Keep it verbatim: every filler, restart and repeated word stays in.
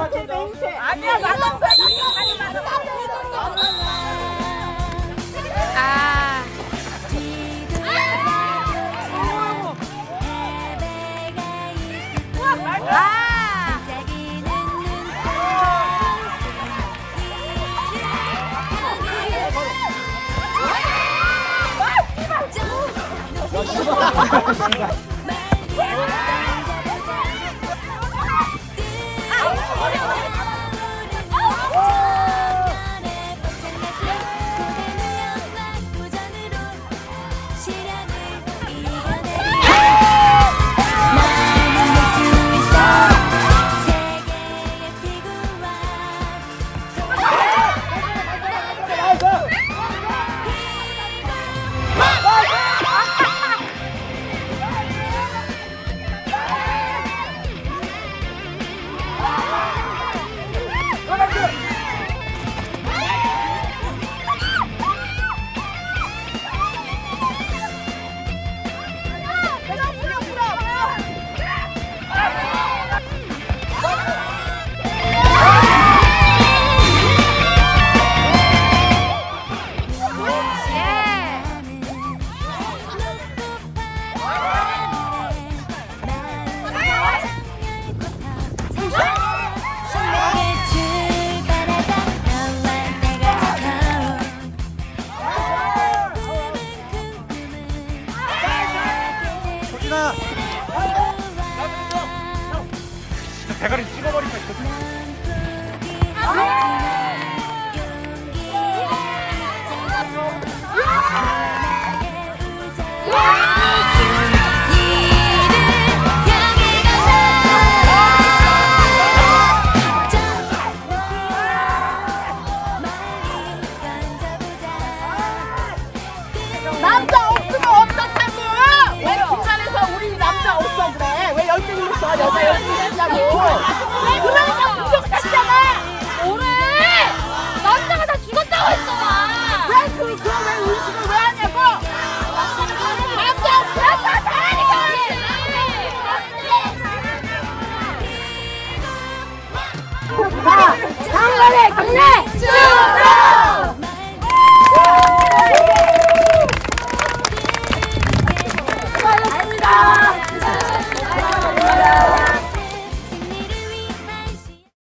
아니야, 맛없어. 아. 아. 대가리 찍어버리니까 이거. 남자 없으면 어떡하고? 왜 중간에서 우리 남자 없어 그래? 왜 열심히 했어? 여자 열심히 했냐고? 그러니까 부족하잖아. 뭐래? 남자가 다 죽었다고 했잖아. 왜 그, 그 왜 의식을 왜 하냐고? 남자 없으면 다 잘하니까. 자, 강간에 강내.